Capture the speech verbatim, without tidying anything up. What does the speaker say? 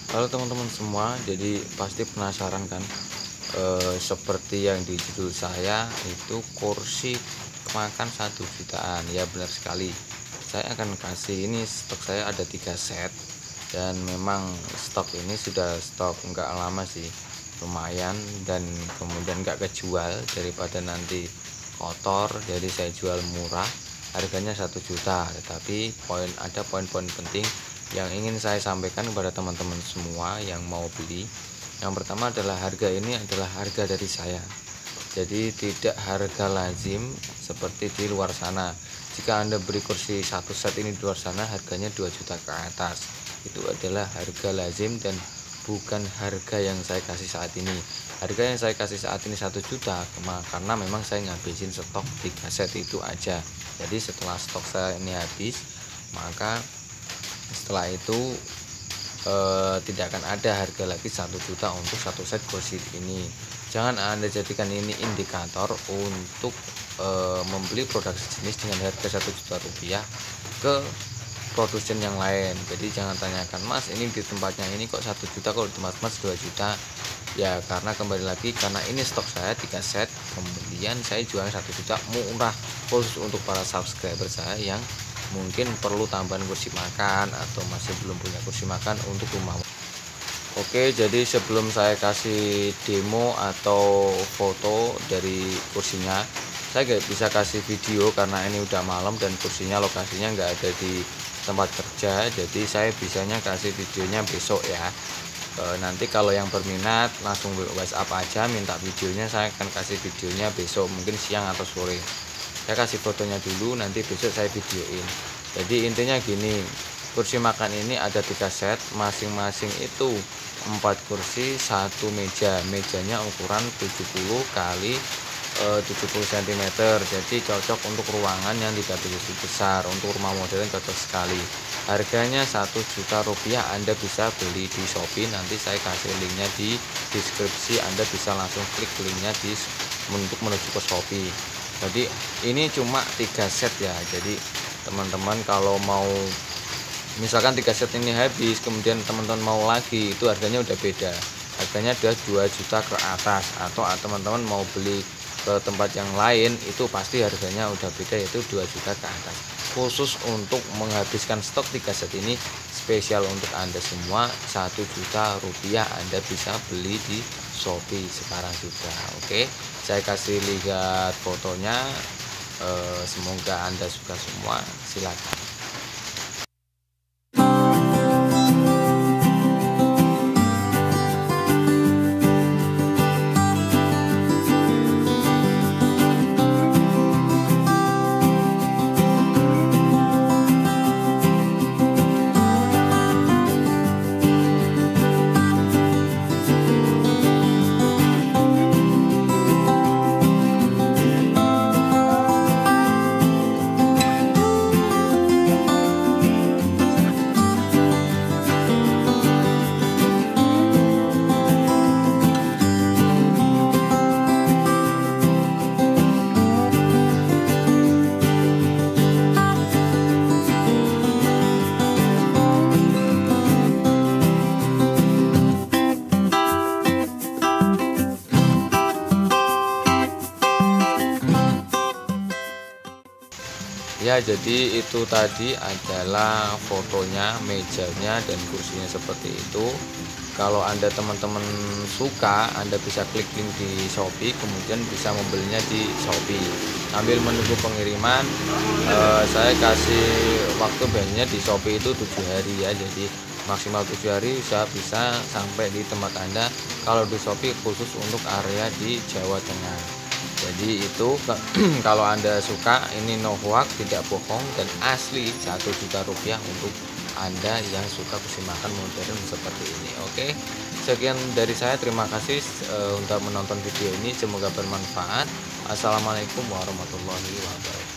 Halo teman-teman semua, jadi pasti penasaran kan, eh, seperti yang di judul saya itu kursi makan satu jutaan. Ya benar sekali, saya akan kasih ini stok saya ada tiga set, dan memang stok ini sudah stok enggak lama sih, lumayan, dan kemudian enggak kejual daripada nanti kotor. Jadi saya jual murah, harganya satu juta. Tetapi poin ada poin-poin penting yang ingin saya sampaikan kepada teman-teman semua yang mau beli. Yang pertama adalah harga ini adalah harga dari saya, jadi tidak harga lazim seperti di luar sana. Jika Anda beli kursi satu set ini di luar sana harganya dua juta ke atas, itu adalah harga lazim dan bukan harga yang saya kasih saat ini. Harga yang saya kasih saat ini satu juta karena memang saya ngabisin stok tiga set itu aja. Jadi setelah stok saya ini habis, maka setelah itu eh, tidak akan ada harga lagi satu juta untuk satu set kursi ini. Jangan Anda jadikan ini indikator untuk eh, membeli produk sejenis dengan harga satu juta rupiah ke produsen yang lain. Jadi jangan tanyakan, Mas ini di tempatnya ini kok satu juta, kalau di tempat Mas dua juta. Ya karena kembali lagi, karena ini stok saya tiga set, kemudian saya jual satu juta murah khusus untuk para subscriber saya yang mungkin perlu tambahan kursi makan atau masih belum punya kursi makan untuk rumah. Oke, jadi sebelum saya kasih demo atau foto dari kursinya, saya nggak bisa kasih video karena ini udah malam dan kursinya lokasinya nggak ada di tempat kerja. Jadi saya bisanya kasih videonya besok ya. E, nanti kalau yang berminat langsung WhatsApp aja, minta videonya, saya akan kasih videonya besok mungkin siang atau sore. Saya kasih fotonya dulu, nanti besok saya videoin. Jadi intinya gini, kursi makan ini ada tiga set, masing-masing itu empat kursi satu meja. Mejanya ukuran tujuh puluh kali tujuh puluh sentimeter, jadi cocok untuk ruangan yang tidak begitu besar. Untuk rumah modern cocok sekali. Harganya satu juta rupiah. Anda bisa beli di Shopee, nanti saya kasih linknya di deskripsi. Anda bisa langsung klik linknya di untuk menuju ke Shopee. Jadi ini cuma tiga set ya, jadi teman-teman kalau mau misalkan tiga set ini habis, kemudian teman-teman mau lagi, itu harganya udah beda, harganya udah dua juta ke atas. Atau teman-teman mau beli ke tempat yang lain, itu pasti harganya udah beda, yaitu dua juta ke atas. Khusus untuk menghabiskan stok tiga set ini, spesial untuk Anda semua, satu juta rupiah Anda bisa beli di Shopee sekarang juga. Oke, saya kasih lihat fotonya, eh, semoga Anda suka semua. Silakan. Ya, jadi itu tadi adalah fotonya, mejanya dan kursinya seperti itu. Kalau Anda teman-teman suka, Anda bisa klik link di Shopee, kemudian bisa membelinya di Shopee. Sambil menunggu pengiriman, eh, saya kasih waktu biasanya di Shopee itu tujuh hari ya, jadi maksimal tujuh hari bisa bisa sampai di tempat Anda. Kalau di Shopee khusus untuk area di Jawa Tengah. Jadi itu kalau Anda suka, ini no hoax, tidak bohong dan asli, satu juta rupiah untuk Anda yang suka kursi makan modern seperti ini. Oke, sekian dari saya, terima kasih uh, untuk menonton video ini, semoga bermanfaat. Assalamualaikum warahmatullahi wabarakatuh.